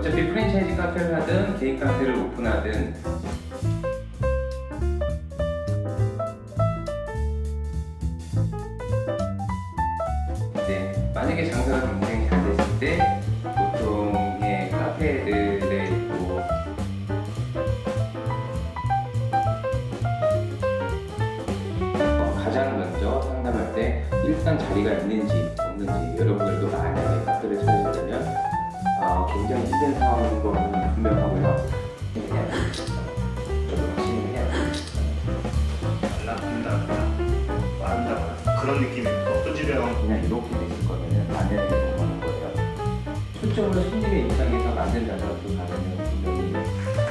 어차피 프랜차이즈 카페를 하든 개인 카페를 오픈하든 네, 만약에 장사가 굉장히 잘 됐을 때 보통의 카페들의 또 가장 먼저 상담할 때 일단 자리가 있는지 없는지, 여러분들도 만약에 카페를 차리시려면 굉장히 힘든 상황인 건 분명하고요. 그냥 저도 확실히 해야 돼요. 말한다거나 그런 느낌입니까? 어떤 지령? 그냥 이렇게 됐을 거면은 만약에 너무 하는 거예요. 초점을 손님의 입장에서 만든다고 그 가면은 분명히